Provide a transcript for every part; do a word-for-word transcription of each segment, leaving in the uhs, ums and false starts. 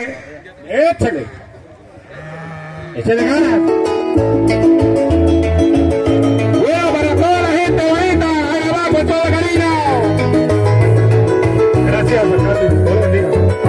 échale, échale, échale ganas. Bueno, para toda la gente bonita, ahí abajo, todo cariño. Gracias, alcalde, Dios bendiga.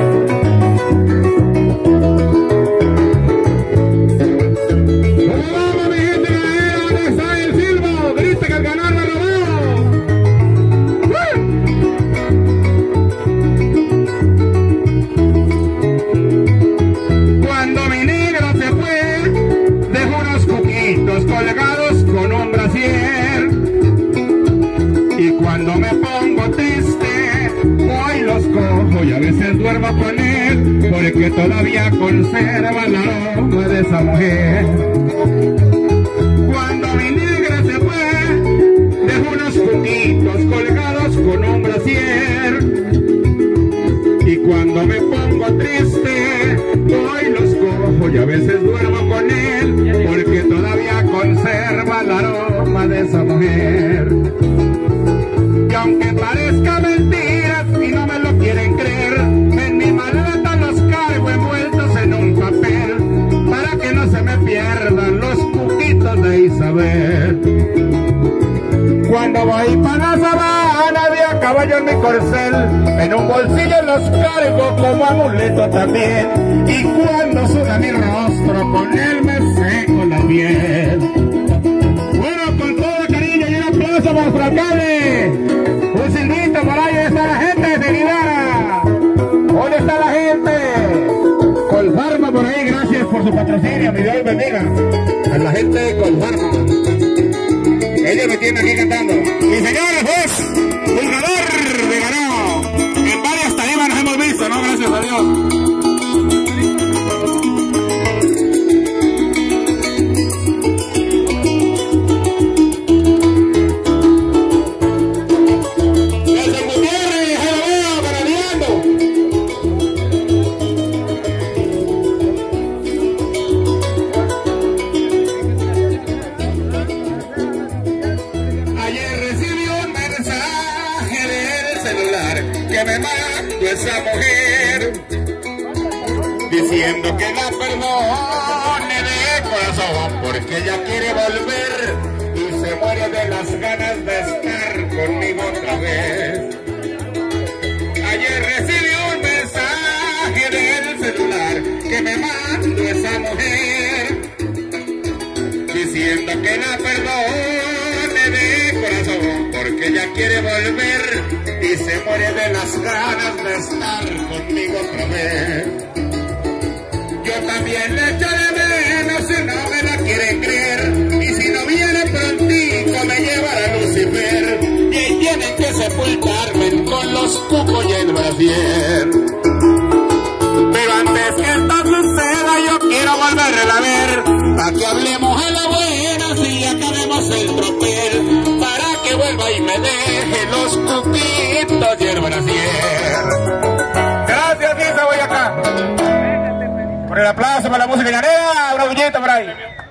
Colgados con un brasier, y cuando me pongo triste hoy los cojo y a veces duermo con él, porque todavía conserva el aroma de esa mujer. Cuando mi negra se fue dejo unos cuquitos colgados con un brasier, y cuando me pongo triste hoy los cojo y a veces duermo con él, porque todavía conserva el aroma de esa mujer. Y aunque parezca mentiras y no me lo quieren creer, en mi maleta los cargo envueltos en un papel, para que no se me pierdan los cuquitos de Isabel. Cuando voy para la sabana de a caballo en mi corcel, en un bolsillo los cargo como amuleto también, y cuando suda mi rostro con él me seco la piel. Bueno, con todo cariño y un aplauso para nuestro alcalde. Un silbito por ahí. ¿Dónde está la gente de Guidara? ¿Dónde está la gente? Colfarma por ahí, gracias por su patrocinio, mi Dios bendiga. A la gente de Colfarma. Ellos me tienen aquí cantando. Y señores, pues, un ganador de ganado. En varias tarimas nos hemos visto, ¿no? Gracias a Dios. Que me mató esa mujer, diciendo que la perdone de corazón, porque ella quiere volver y se muere de las ganas de estar conmigo otra vez. Ayer recibí un mensaje del celular que me mandó esa mujer, diciendo que la perdone de corazón, porque ella quiere volver y se muere de las ganas de estar conmigo otra vez. Yo también le echo de menos y no me la quiere creer, y si no viene prontico me llevará a Lucifer, y tienen que sepultarme con los cucos y el brasier. Pero antes que esto suceda yo quiero volverla a ver, para que hablemos a la buena si acabemos el tropel, para que vuelva y me deje los cuquitos y el brasier. Gracias, Isa, voy acá. Por el aplauso para la música llanera, una bullita por ahí.